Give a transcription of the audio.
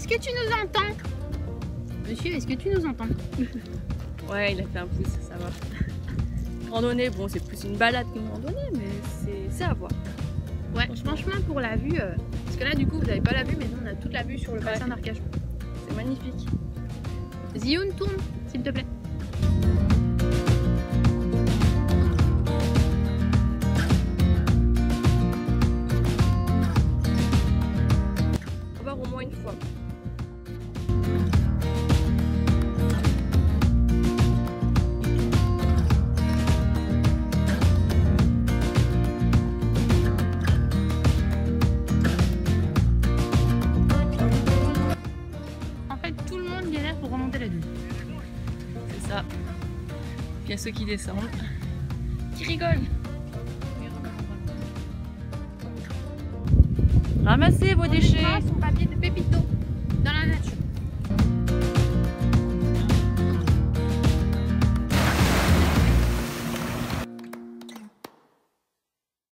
que tu nous entends? Monsieur, est-ce que tu nous entends? Ouais, il a fait un pouce, ça va. Randonnée, bon, c'est plus une balade qu'une randonnée, mais c'est à voir. Ouais, franchement, pour la vue, parce que là, du coup, vous n'avez pas la vue, mais nous, on a toute la vue sur le bassin d'Arcachon. C'est magnifique. Zioun, tourne, s'il te plaît. On va voir au moins une fois. Pour remonter la dune. C'est ça. Il y a ceux qui descendent, qui rigolent. Ramassez vos déchets. Son papier de pépito dans la nature.